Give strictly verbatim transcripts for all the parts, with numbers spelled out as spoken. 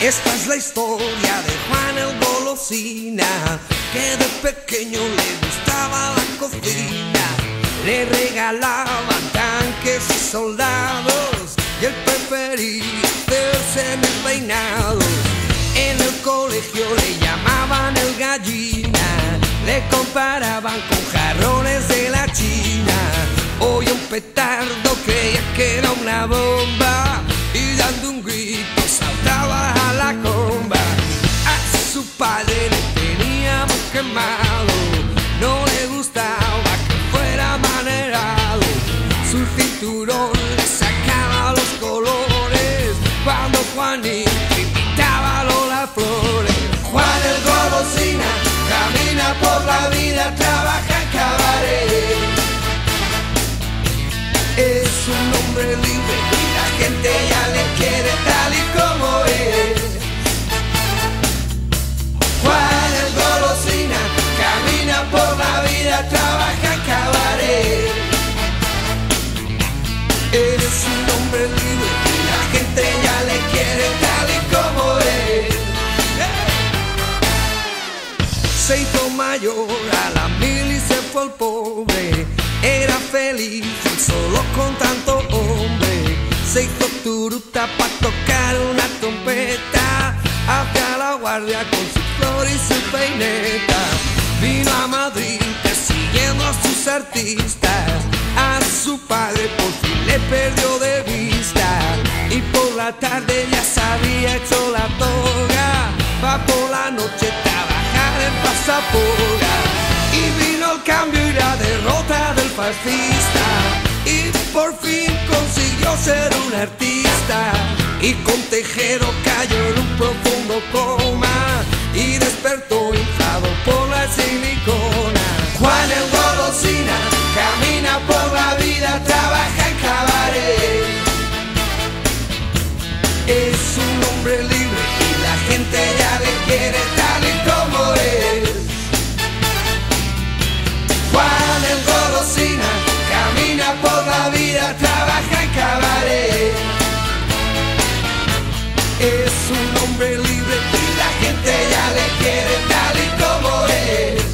Esta es la historia de Juan el Golosina, que de pequeño le gustaba la cocina. Le regalaban tanques y soldados y él prefería hacerse mil peinados. En el colegio le llamaban el gallina, le comparaban con jarrones de la China. Hoy un petardo creía que era una bomba y dando un grito saltaba a la comba. A su padre le tenía muy quemado, no le gustaba que fuera manerado. Su cinturón le sacaba los colores cuando Juanito invitaba a Lola Flores. Juan el Golosina camina por la vida, trabaja en cabaret. Es un hombre libre y la gente ya le quiere tal y como es. Juan el Golosina camina por la vida, trabaja en cabaret. Es un hombre libre y la gente ya le quiere tal y como es. Se hizo mayor a la mil y se fue el pobre. Era feliz solo con tanto hombre. Se hizo turuta pa' tocar una trompeta, hacia la guardia con su flor y su peineta. Vino a Madrid persiguiendo a sus artistas, a su padre por fin le perdió de vista. Y por la tarde ya se había hecho la toga, va por la noche trabajar en Pasaporga. Y vino el cambio y la derrota del fascista, y por fin consiguió ser un artista. Y con Tejero cayó en un profundo coma y despertó inflado por la silicona. Juan el Golosina camina por la vida, trabaja en cabaret. Es un hombre libre y la gente ya le quiere tal y como es. Juan el Golosina camina por la vida, trabaja en cabaret. Es un hombre libre y la gente ya le quiere tal y como es.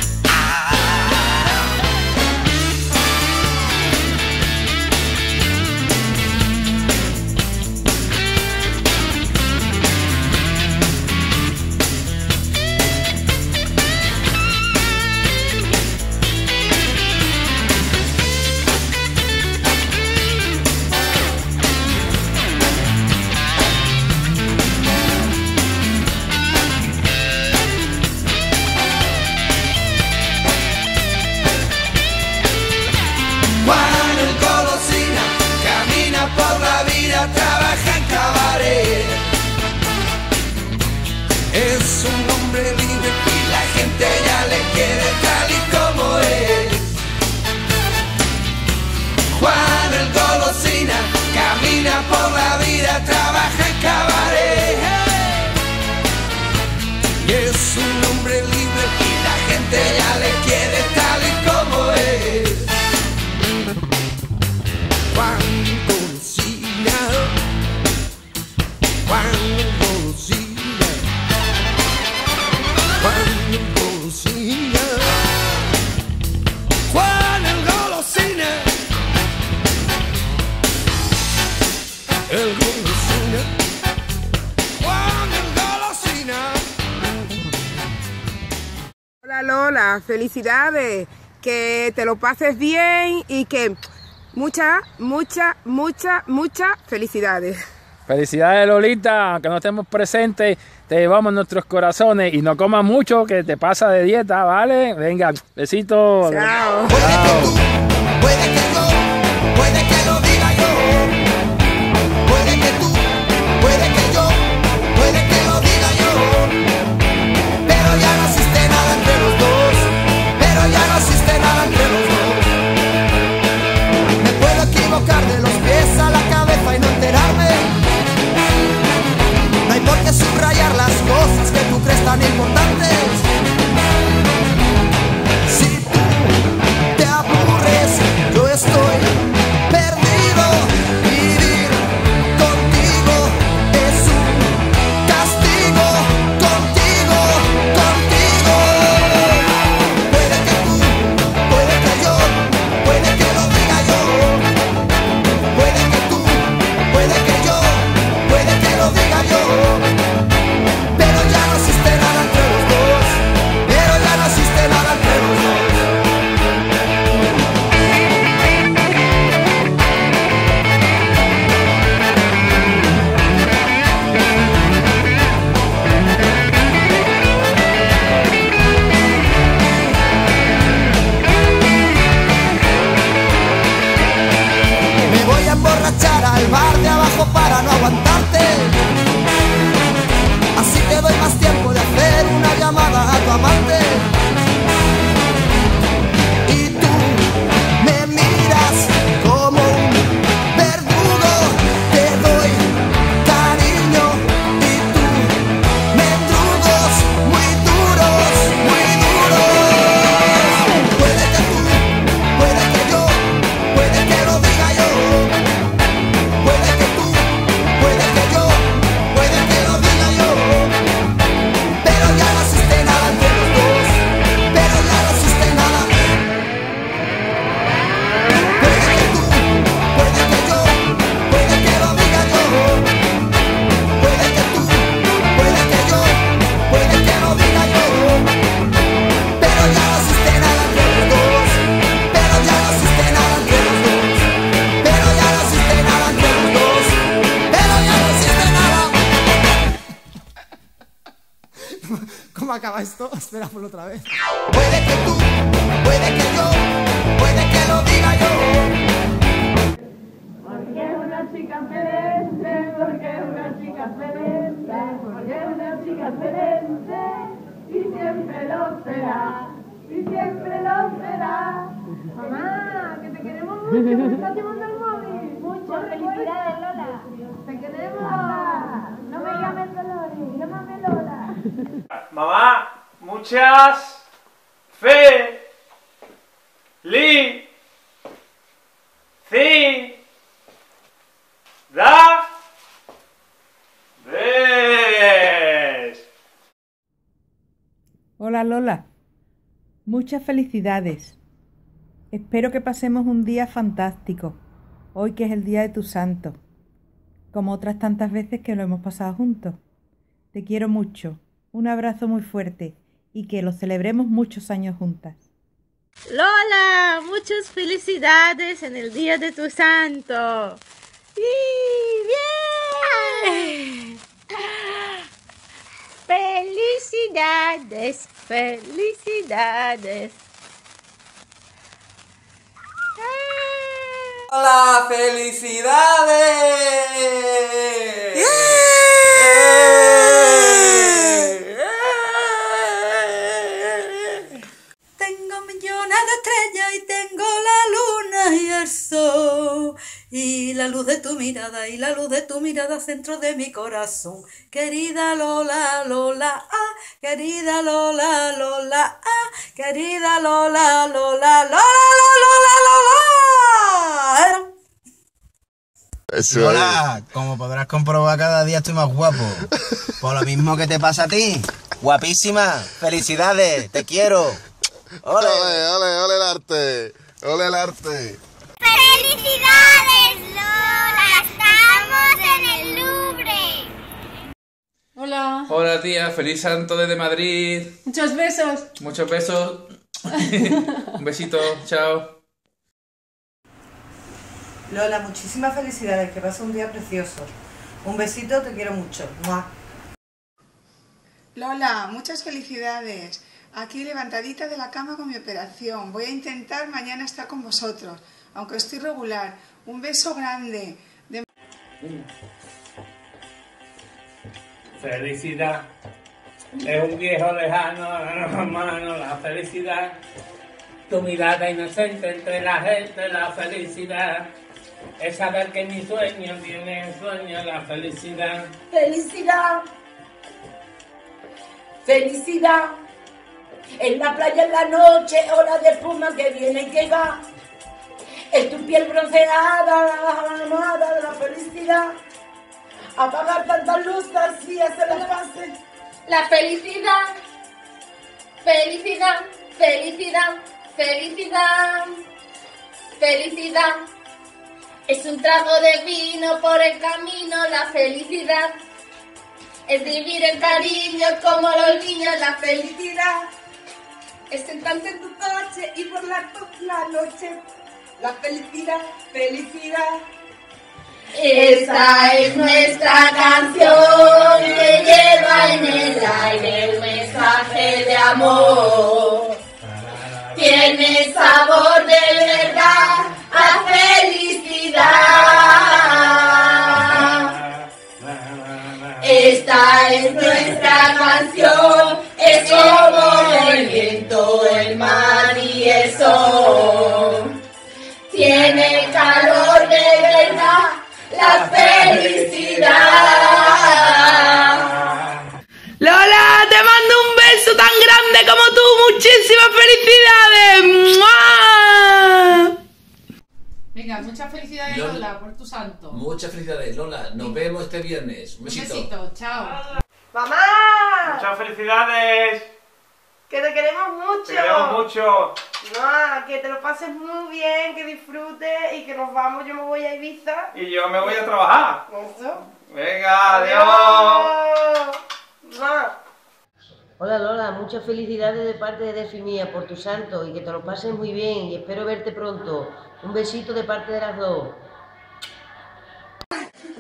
Trabaja en cabaret. Es un hombre libre y la gente ya le quiere tal y como es. Juan el Golosina camina por la vida, trabaja en cabaret. Y es un hombre libre y la gente ya le quiere tal y como es. Juan Juan el Golosina, Juan el Golosina, Juan el Golosina, el Golosina, Juan el Golosina. Hola Lola, felicidades, que te lo pases bien y que muchas, muchas, muchas, muchas felicidades. Felicidades Lolita, que no estemos presentes, te llevamos en nuestros corazones y no comas mucho que te pasa de dieta, ¿vale? Venga, besitos. Chao. Puede que tú, puede que yo, puede que lo diga yo. Puede que tú, puede que yo, puede que lo diga yo. Pero ya no existe nada entre los dos, pero ya no existe nada entre los dos. Me puedo equivocar de los pies a la cabeza y no enterarme. No hay por qué subrayar las cosas que tú crees tan importantes. Si tú te aburres, yo estoy perdido. acaba esto, espera por otra vez. Puede que tú, puede que yo, puede que lo diga yo. Porque es una chica excelente, porque es una chica excelente, porque es una chica excelente, y siempre lo será, y siempre lo será. Mamá, que te queremos mucho, que te estás llevando el móvil. Muchas felicidades, Lola. Te queremos. No me llames Dolores, llámame Lola. Mamá, muchas fe li ci da des. Hola Lola, muchas felicidades. Espero que pasemos un día fantástico, hoy que es el día de tu santo, como otras tantas veces que lo hemos pasado juntos. Te quiero mucho, un abrazo muy fuerte y que lo celebremos muchos años juntas. Lola, muchas felicidades en el día de tu santo. ¡Y bien! Felicidades, felicidades. ¡Hola, felicidades! ¡Yeah! Tengo millones de estrellas y tengo la luna y el sol y la luz de tu mirada y la luz de tu mirada centro de mi corazón. Querida Lola, Lola, ah, querida Lola, Lola, ah, querida Lola, Lola, Lola, Lola, Lola. Eso Lola, como podrás comprobar, cada día estoy más guapo. Por lo mismo que te pasa a ti. Guapísima, felicidades, te quiero. ¡Ole! ¡Ole, ole, ole el arte! ¡Ole el arte! ¡Felicidades, Lola! ¡Estamos en el Louvre! Hola. Hola tía, feliz santo desde Madrid. Muchos besos. Muchos besos. Un besito, chao. Lola, muchísimas felicidades, que pases un día precioso. Un besito, te quiero mucho. ¡Mua! Lola, muchas felicidades. Aquí levantadita de la cama con mi operación. Voy a intentar mañana estar con vosotros, aunque estoy regular. Un beso grande. De... Felicidad es un viejo lejano, hermano, la felicidad. Tu mirada inocente entre la gente, la felicidad. Es saber que mi sueño tiene sueño, la felicidad. Felicidad. Felicidad. En la playa en la noche, ola de espuma que viene y que va. Es tu piel bronceada, la almohada de la felicidad. Apagar tantas luces así, hacer las paces. La felicidad, felicidad, felicidad, felicidad, felicidad. Es un trago de vino por el camino, la felicidad. Es vivir el cariño como los niños, la felicidad. Es sentarte en tu coche y por la, la noche. La felicidad, felicidad. Esta es nuestra canción que lleva en el aire el mensaje de amor. Tiene sabor de verdad a felicidad. Esta es nuestra canción, es como el viento, el mar y el sol. Tiene calor de verdad la felicidad. Lola, te mando un beso tan grande como tú. Muchísimas felicidades. ¡Mua! Venga, muchas felicidades, Lola, Lola, por tu santo. Muchas felicidades, Lola. Nos vemos este viernes. Un Un besito. besito, chao. ¡Mamá! Muchas felicidades. ¡Que te queremos mucho! Te queremos mucho. No, que te lo pases muy bien, que disfrutes y que nos vamos. Yo me voy a Ibiza. Y yo me voy a trabajar. Eso. Venga, adiós. Ma. Hola Lola, muchas felicidades de parte de Defi mía por tu santo y que te lo pases muy bien y espero verte pronto. Un besito de parte de las dos.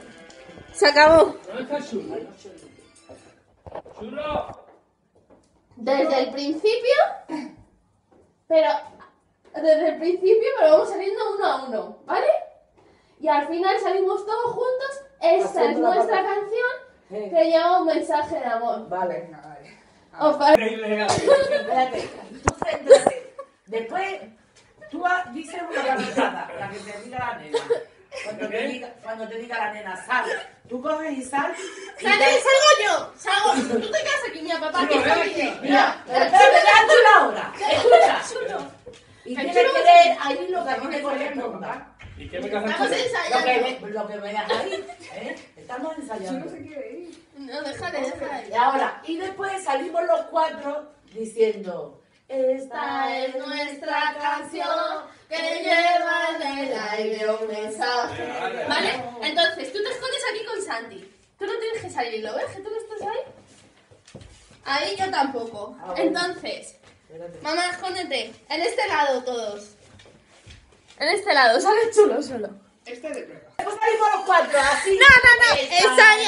Se acabó. ¿Dónde está Chulo? Chulo. desde el principio, pero desde el principio, pero vamos saliendo uno a uno, ¿vale? Y al final salimos todos juntos. Esta es nuestra canción que lleva un mensaje de amor. Vale. Os parece. Espérate, tú céntrate. Después, tú dices una cantada, la que te diga la nena. Cuando te diga, cuando te diga la nena, sal. Tú coges y sal. ¡Sale, salgo yo! ¡Salgo! Tú te quedas aquí, mira, papá, que está bien. Mira, espérate, deja tú la hora. Escucha. Y tienes que leer ahí lo que a mí me corresponda. ¿Y qué me casas? Estamos ensayando. Lo que me, lo que me das ahí, ¿eh? Estamos ensayando. No se quiere ir. No, déjale, déjale. Y ahora, y después salimos los cuatro diciendo: esta es nuestra canción que lleva en el aire un mensaje. ¿Vale? Entonces, tú te escondes aquí con Santi. Tú no tienes que salir, ¿lo ves? ¿Que tú no estás ahí? Ahí yo tampoco. Entonces, mamá, escóndete. En este lado todos. En este lado, sale chulo solo. Este de prueba. Después salimos los cuatro, así. No, no, no, ensayo.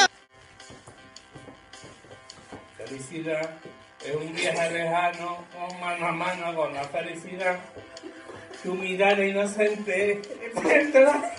Felicidad es un viaje lejano, con mano a mano con la felicidad. Tu mirada inocente entra.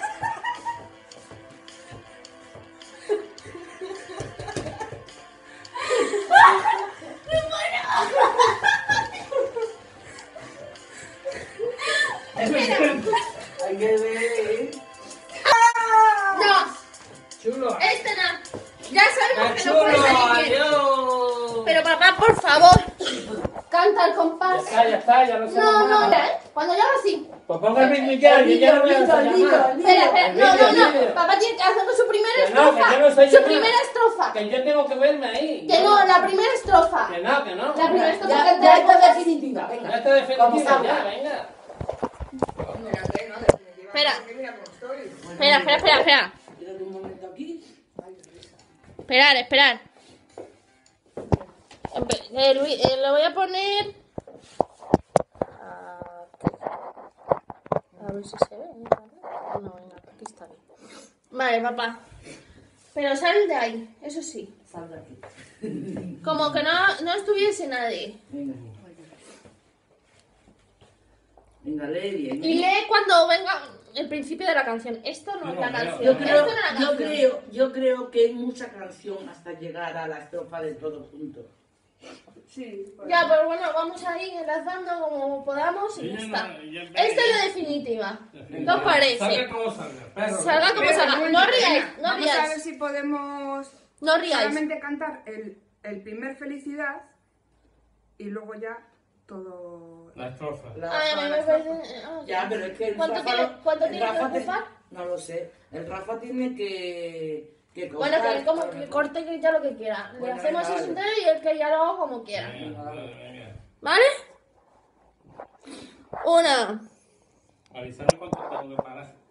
Hay que ver. No. Chulo. Este no. Ya sabemos que no Chulo, puede salir bien. adiós. Pero papá, por favor, canta el compás. Ya está, ya está, ya lo sé. No, no, ya, ¿eh? Cuando ya va así. Pues ponga el ritmo ya, yo ya no voy a llamar. Espera, espera, no, no, no. Papá tiene que hacer su primera Que no, que estrofa. yo no sé Su llamar. primera estrofa. Que yo tengo que verme ahí. Que no, la primera estrofa. Que no, que no. La primera estrofa Ya, canta ya el está compás. definitiva, venga. Ya está definitiva, Como ya, salga. venga. Espera. Espera, espera, espera, espera. Espérate un momento aquí. Esperar, esperar. Empe- eh, Luis, eh, lo voy a poner. A ver si se ve. No, venga, aquí está bien. Vale, papá. Pero sal de ahí, eso sí. Sal de aquí. Como que no, no estuviese nadie. Venga. Venga, lee bien. Y lee cuando venga el principio de la canción. Esto no es la canción. Yo creo, Esto no es la yo canción. creo, yo creo que hay mucha canción hasta llegar a la estrofa de todos juntos. Sí. Ya, pero bueno, vamos a ir enlazando como podamos y ya está. Esta es la definitiva. ¿Qué os parece? Salga como salga, perro. Salga como Pero, salga. un No momento, ríais, venga, no Vamos a ver ríais. si podemos No ríais. solamente cantar el, el primer felicidad y luego ya todo. La estrofa. Ay, a mí me parece. ah, Ya, pero es que el ¿Cuánto Rafa, tiene, cuánto el tiene que Rafa te- ocupar? No lo sé. El Rafa tiene que, que Bueno, cortar. que él como que corte que ya lo que quiera. Le Bueno, hacemos venga, eso vale. entero y él que ya lo haga como quiera. ¿Vale? Una. Avísame cuánto tengo que pagar.